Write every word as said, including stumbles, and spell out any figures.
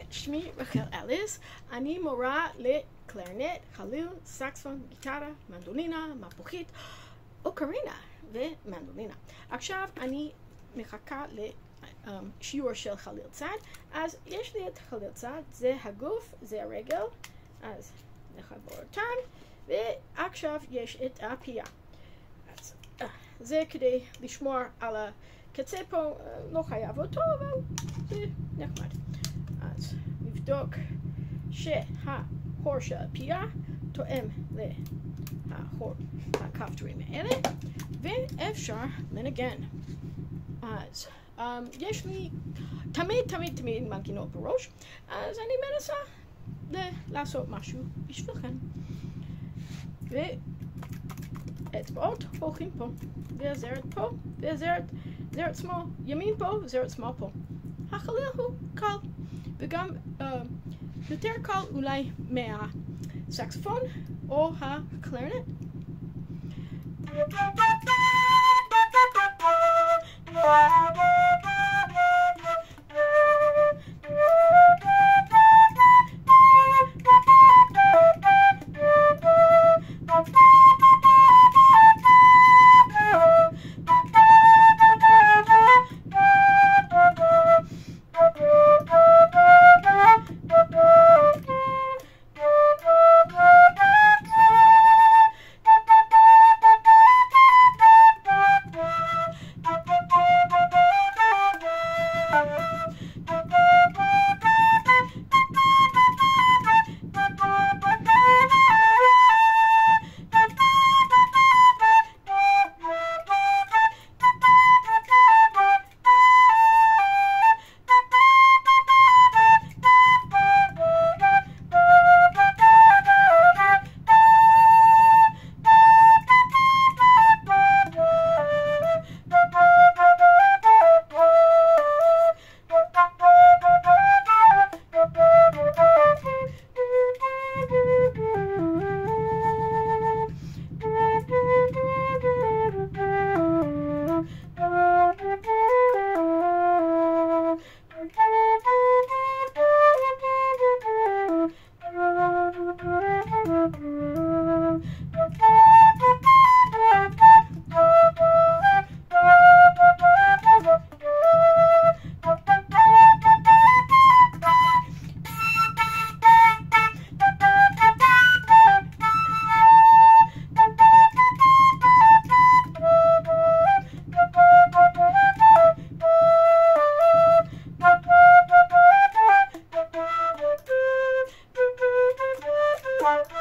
שמי רחל אליס, אני מורה לקלרנט, חליל, סקספון, גיטרה, מנדולינה, מפוחית, אוקרינה ומנדולינה. עכשיו אני מחכה לשיעור של חליל צד. אז יש לי את חליל צד, זה הגוף, זה הרגל, אז נחבר אותם, ועכשיו יש את הפייה. אז זה כדי לשמור על הקצה פה, לא חייב אותו, אבל זה נחמד. אז נבדוק שהחור של הפייה תואם לחור הכפתורים האלה, ואפשר לנגן. אז um, יש לי תמיד תמיד תמיד מנגינות בראש, אז אני מנסה לעשות משהו בשבילכם. ואצבעות הולכים פה, והזרת פה, והזרת זרת שמאל ימין פה, זרת שמאל פה. החליל הוא קל, וגם uh, יותר קל אולי מהסקספון או הקלרנט. Bye.